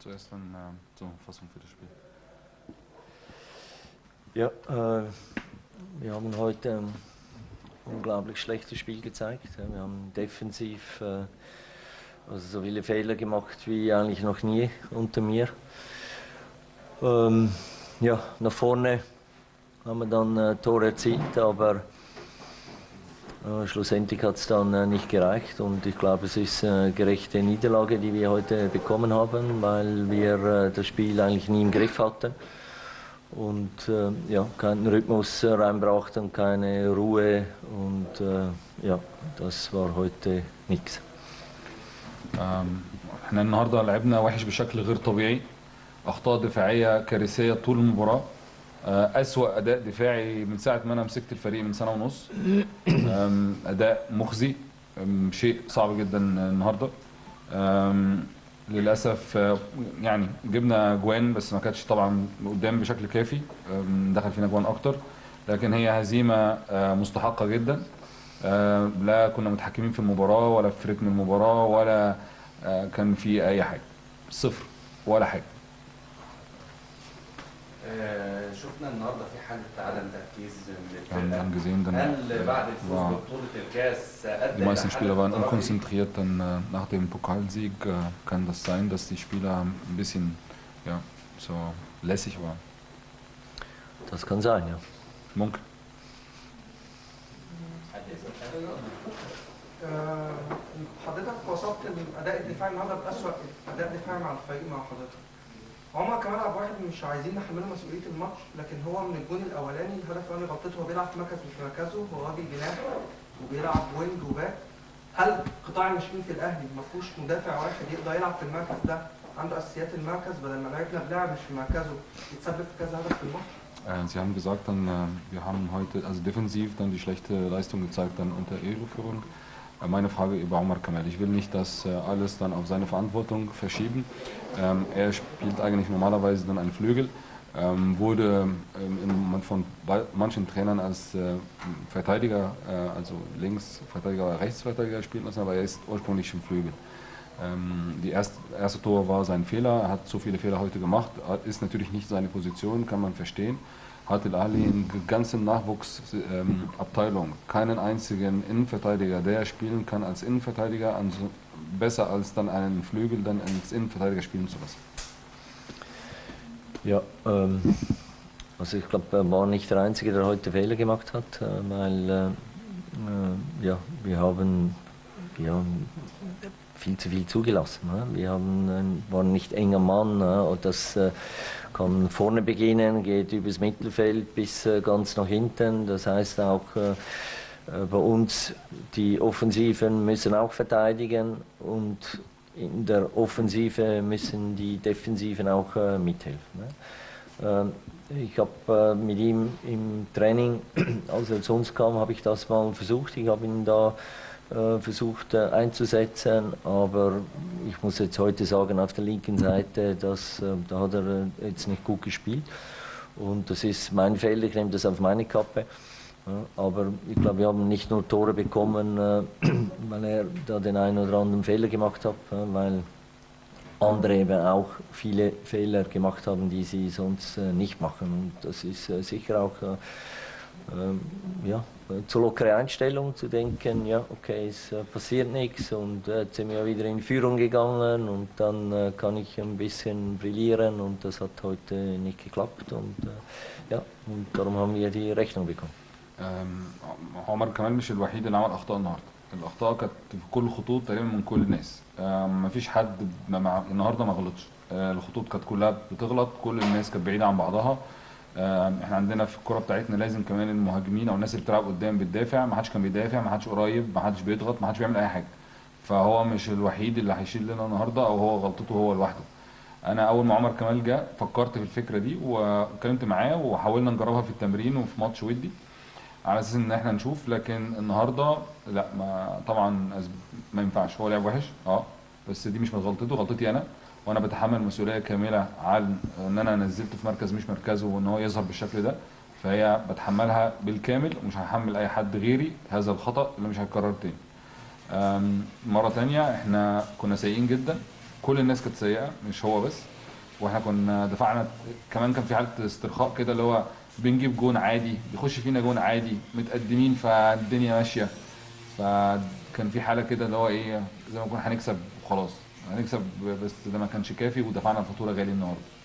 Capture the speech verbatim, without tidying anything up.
Zuerst dann äh, Zusammenfassung für das Spiel. Ja, äh, wir haben heute ein unglaublich schlechtes Spiel gezeigt. Wir haben defensiv äh, also so viele Fehler gemacht wie eigentlich noch nie unter mir. Ähm, ja, nach vorne haben wir dann äh, Tor erzielt, aber äh, schlussendlich hat es dann äh, nicht gereicht. Und ich glaube, es ist eine gerechte Niederlage, die wir heute bekommen haben, weil wir äh, das Spiel eigentlich nie im Griff hatten. Und äh, ja, keinen Rhythmus äh, reinbrachten, keine Ruhe und äh, ja, das war heute nichts. احنا النهارده لعبنا وحش بشكل غير طبيعي، اخطاء دفاعيه كارثيه طول المباراه. اسوأ اداء دفاعي من ساعه ما انا مسكت الفريق من سنه ونص. اداء مخزي، شيء صعب جدا النهارده. للاسف يعني جبنا جوان بس ما كانتش طبعا قدام بشكل كافي، دخل فينا جوان اكتر، لكن هي هزيمه مستحقه جدا. لا كنا متحكمين في المباراه ولا في رتم المباراه ولا كان في اي حاجه، صفر ولا حاجه. شفنا النهارده في حاله عدم تركيز Wir haben gesehen, dann هل بعد الفوز war, ببطوله الكاس ادى die meisten Spieler waren الى unkonzentriert. Dann äh, nach dem Pokalsieg äh, kann das sein, dass die Spieler ein bisschen ja, so lässig waren. Das kann sein, ja. ممكن. حضرتك وصفت الاداء الدفاعي النهارده باسوأ اداء دفاعي مع الفريق مع حضرتك. هما كمان ابو واحد مش عايزين نحمله مسؤوليه الماتش، لكن هو من الجون الاولاني الهدف الاولاني غلطته، هو بيلعب في مركز مش مركزه، هو راجل جناح وبيلعب وينج وباك. هل قطاع الناشئين في الاهلي ما فيهوش مدافع واحد يقدر يلعب في المركز ده، عنده اساسيات المركز، بدل ما لعبنا بلاعب مش في مركزه يتسبب في كذا هدف في الماتش؟ Sie haben gesagt, dann, wir haben heute also defensiv dann die schlechte Leistung gezeigt dann unter Elo-Führung. Meine Frage über Omar Kamel. Ich will nicht das alles dann auf seine Verantwortung verschieben. Er spielt eigentlich normalerweise dann einen Flügel, wurde von manchen Trainern als Verteidiger, also Linksverteidiger oder Rechtsverteidiger spielen lassen, aber er ist ursprünglich im Flügel. Die erste, erste Tor war sein Fehler, er hat so viele Fehler heute gemacht, ist natürlich nicht seine Position, kann man verstehen. Hat Al-Ahli in der ganzen Nachwuchsabteilung ähm, keinen einzigen Innenverteidiger, der spielen kann als Innenverteidiger, also besser als dann einen Flügel dann als Innenverteidiger spielen zu lassen. Ja, ähm, also ich glaube, er war nicht der Einzige, der heute Fehler gemacht hat, äh, weil äh, äh, ja, wir haben ja, viel zu viel zugelassen. Ne? Wir haben, äh, waren nicht eng am Mann, ne? Und das äh, kann vorne beginnen, geht übers Mittelfeld bis äh, ganz nach hinten. Das heißt auch äh, bei uns, die Offensiven müssen auch verteidigen und in der Offensive müssen die Defensiven auch äh, mithelfen. Ne? Äh, ich habe äh, mit ihm im Training, als er zu uns kam, habe ich das mal versucht. Ich habe ihn da versucht äh, einzusetzen, aber ich muss jetzt heute sagen, auf der linken Seite, dass, äh, da hat er äh, jetzt nicht gut gespielt und das ist mein Fehler, ich nehme das auf meine Kappe, ja, aber ich glaube, wir haben nicht nur Tore bekommen, äh, weil er da den einen oder anderen Fehler gemacht hat, ja, weil andere eben auch viele Fehler gemacht haben, die sie sonst äh, nicht machen und das ist äh, sicher auch äh, ja, zur lockere Einstellung zu denken, ja okay, es äh, passiert nichts und äh, jetzt sind wir wieder in Führung gegangen und dann äh, kann ich ein bisschen brillieren und das hat heute nicht geklappt und äh, ja, und darum haben wir die Rechnung bekommen. عمر كمال مش الوحيد اللي عمل اخطاء النهارده، الاخطاء كانت في كل الخطوط تقريبا من كل الناس، مفيش حد مع النهارده ما غلطش، الخطوط كانت كلها بتغلط، كل الناس كانت بعيده عن بعضها. احنا عندنا في الكره بتاعتنا لازم كمان المهاجمين او الناس اللي بتلعب قدام بتدافع، ما حدش كان بيدافع، ما حدش قريب، ما حدش بيضغط، ما حدش بيعمل اي حاجه، فهو مش الوحيد اللي هيشيل لنا النهارده او هو غلطته هو لوحده. انا اول ما عمر كمال جه فكرت في الفكره دي واتكلمت معاه وحاولنا نجربها في التمرين وفي ماتش ودي على اساس ان احنا نشوف، لكن النهارده لا، ما طبعا ما ينفعش، هو لعب وحش اه بس دي مش من غلطته، غلطتي انا، وانا بتحمل مسؤوليه كامله عن ان انا نزلته في مركز مش مركزه وان هو يظهر بالشكل ده، فهي بتحملها بالكامل ومش هحمل اي حد غيري هذا الخطا اللي مش هيتكرر تاني. مره تانيه احنا كنا سيئين جدا، كل الناس كانت سيئه مش هو بس، واحنا كنا دفعنا كمان، كان في حاله استرخاء كده اللي هو بنجيب جون عادي، بيخش فينا جون عادي، متقدمين فالدنيا ماشيه. فكان في حاله كده اللي هو ايه، زي ما كنا هنكسب وخلاص، هنكسب بس ده ما كانش كافي ودفعنا الفاتوره غالي النهارده.